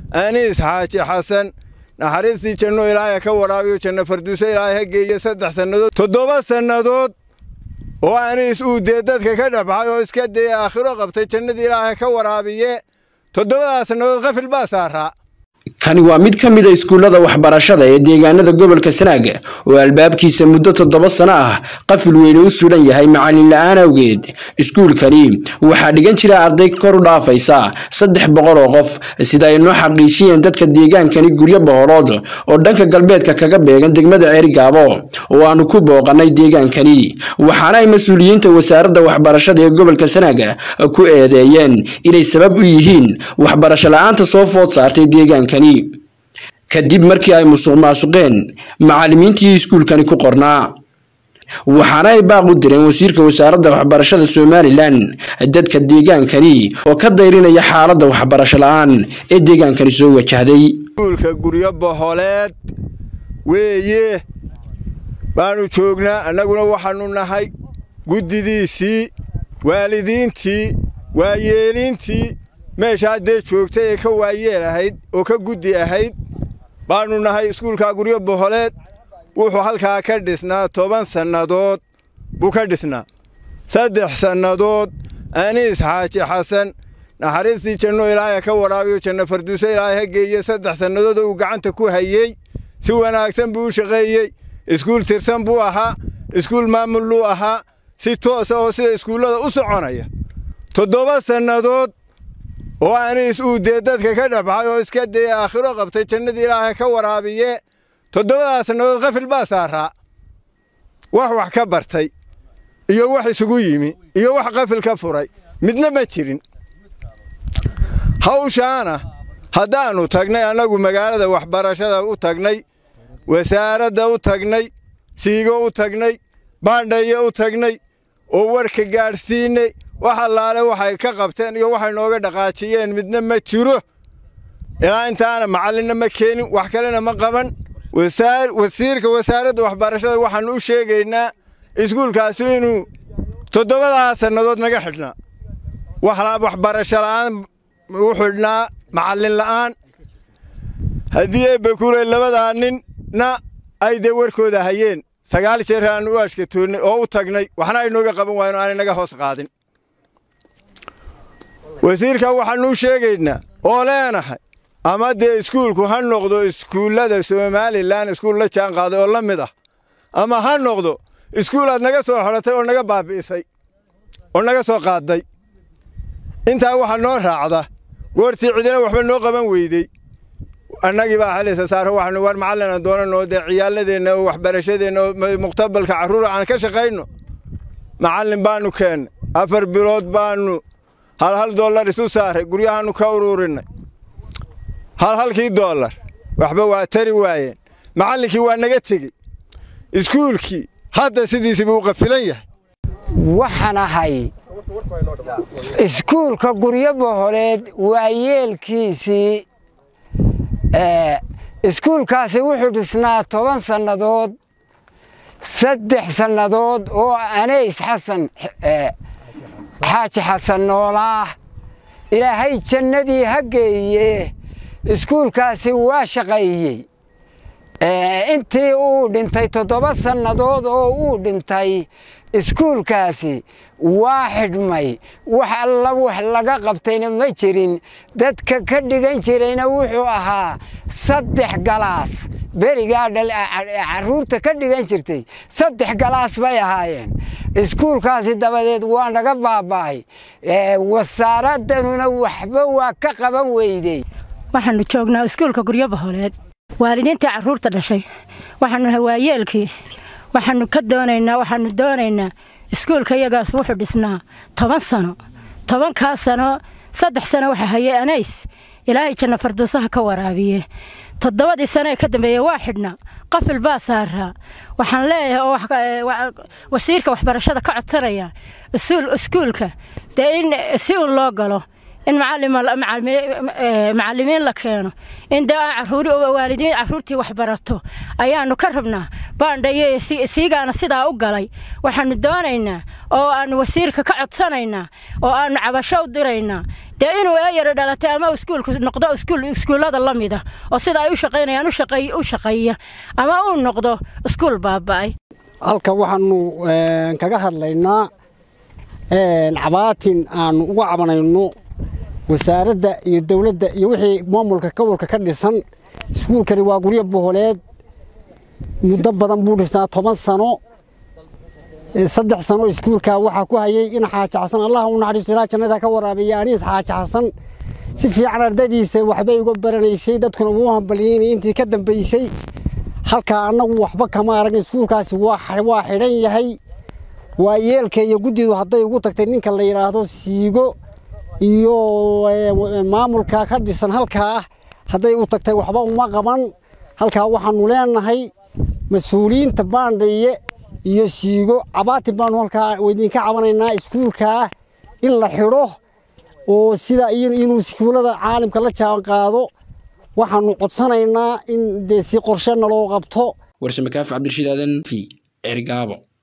أنيس حاجي حسن نحرسي جنو إلهي كورابيو جنة فردوسة إلهي هجية 3 سنوات 7 سنوات وأنيس وديدتك كذا بحاجة إسكدي آخره قبتي جنة إلهي كورابية 7 سنوات غفل باسارها kani waa mid ka mid ah iskuulada waxbarashada ee deegaanada gobolka Sanaag oo albaabkiisa muddo 7 sano ah qafil weyn u suulan yahay macallin la'aan awgeed iskuulkani waxa dhigan jira arday kor u dhaafaysa 300 oo qof sida ay noo xaqiijiyeen dadka deegaankani guryo boqolood oo dhanka galbeedka kaga beegan degmada Ceerigaabo oo aanu ku booqanay deegaankani waxaana ay mas'uuliyiinta wasaaradda waxbarashada ee gobolka Sanaag ku eedeeyeen inay sabab u yihiin waxbarasho la'aanta soo food saartay deegaanka kadib markii ay musuqmaasuqeen macallimiintii iskuulkani ku qornaa waxaana ay baaq u direen wasiirka wasaaradda waxbarashada Soomaaliland dadka deegaankani oo ka dayrinaya xaaladda waxbarasho la'aan ee deegaankani soo wajahday iskuulka guryo boqoleed weeye baanu joognaa annaguna waxaanu nahay guddidiisii waalidiintii waayeelintii meesha hadee joogtay ee ka waayeel ahayd oo ka guddi ahayd baanu nahay iskuulka guryo boqoleed wuxuu halkaa ka dhisnaa 10 sannadood buu ka dhisnaa 3 sannadood Anis Xaaji Xasan naxariistii janno Ilaahay ka waraabiyo janno Firdawsi Ilaahay hageeyay 3 sannadood uu gacanta ku hayay si wanaagsan buu u shaqeeyay iskuul tirsan buu ahaa iskuul maamul loo ahaa si toos ah oo sida iskuulada u soconaya 7 sannadood oo Anis uu deedadka ka dhabaxay oo iska day aakhiro qabtay jannada Ilaahay ka waraabiye 7 sannadood qafil baasaara wax ka bartay iyo wax isugu yimi iyo wax qafil ka furay midna ma jirin hawshaana hadaanu tagnay anagu magaalada waxbarashada u tagnay wasaaradda u tagnay siigo u tagnay baandhaye u tagnay oo warka gaarsiinay waxa laale waxay ka qabteen iyo waxay nooga dhaqaajiyeen midna ma jiro ilaa intaana macallinna ma keenin wax kalena ma qaban wasiirka wasaaradda waxbarashada waxaan u sheegaynaa iskuulkaasi inuu 7 sannadood naga xidhnaa waxbarasho la'aan u xidhnaa macallin la'aan haddii ay bakuray labada ninna ay de warkooda hayeen 9 jeer aan u ashkatoonay oo u tagnay waxna ay nooga qaban waayeen aan naga hoos qaadin wasiirka waxaan u sheegaynaa oo leenahay ama de iskuulku ha noqdo iskuulada Soomaaliland iskuul la jaan qaaday oo la mid ah ama ha noqdo iskuulaad naga soo xoratay oo naga baabiisay oo naga soo qaaday inta waxa noo raacda goortii cidina waxba noo qaban weeyday annagi baa xalisa saaro waxnu war macallin doonano de ciyaaladeena waxbarashadeena muqtabalka caruur aan ka shaqeyno macallin baanu keen 4 bilood baanu hal dollar isu saaray guryahaanu ka ururinay halkii dollar waxba waa tari waayeen macallinkii waa naga tagay iskuulkii hadda sidiisii uu qafilan yahay waxaan ahay iskuulka guryo boqoleed waa yeelkiisii iskuulkaasi wuxuu dhisnaa 10 sannadood 3 sannadood oo Anis Xasan Xaaji Xasan noolaa Ilaahay jannadii hageeyay iskuulkaasi waa shaqeeyay intii uu dhintay 7 sannadood oo uu dhintay iskuulkaasi waa xidhmay wax alla wax laga qabtayna ma jirin dadka ka dhigan jirayna wuxuu ahaa 3 galaas beriga caruurta ka dhigan jirtay 3 galaas bay ahaayeen iskuulkaasi dabadeed waa naga baabay wasaaradana waxba waa ka qaban weeyday waxaanu joognaa iskuulka guryo boqoleed waalidiinta caruurta dhashay waxaanu hawaayeelkii waxaanu doonaynaa iskuulka iyagaas wuxuu dhisnaa 10 sano 10 sano 3 sano waxa hayay Anis Ilaahay janno Firdawsi ka waraabiye 7 sano ka dambeeyay waa xidhnaa qafil baasaara waxaan leeyahay wasiirka waxbarashada ka codsanaya iskuulka in si uu loo galo in macallimiin la keeno in waalidiin carruurtii wax barato ayaanu ka rabnaa baandhaye siigaana sidaa u galay waxaanu doonaynaa oo aanu wasiirka ka codsanaynaa oo aanu cabasho u diraynaa dee inuu eeyar dhalatay ama iskuulku noqdo iskuullada la mida oo sida ay u shaqaynayaan u shaqeeya ama uu noqdo iskuul baaba'ay halka waxaanu kaga hadlaynaa cabaatin aanu uga cabanayno wasaaradda iyo dawladda iyo wixii maamulka gobolka ka dhisan iskuulkani waa guryo boholeed muddo badan buu dhisnaa 10 sano 3 sano iskuulka waxa ku hayay in Xaaji Xasan Allah uu naxariisto ilaa jannada ka waraabiya aniis Xaaji Xasan si fiican ardaydiisa waxbay uga baranaysay dadkuna wuu hambaliyeen intii ka dambeysay halka anagu waxba kama arag iskuulkaasi waa xidhan yahay waa yeelka iyo gudidu haday ugu tagtay ninka la yiraahdo siigo iyo maamulka ka dhisan halka haday u tagtay waxba uma qaban halka waxaanu leenahay mas'uuliyiinta baandhaye iyo siigo cabaati baan halka weydin ka cabanaynaa iskuulka in la xiro oo sida inuu iskuulada caalamka la jaan qaado waxaanu codsanaynaa in si qorshe loo qabto warsame kaaf Cabdirashiid Aadan fi Ergaabo.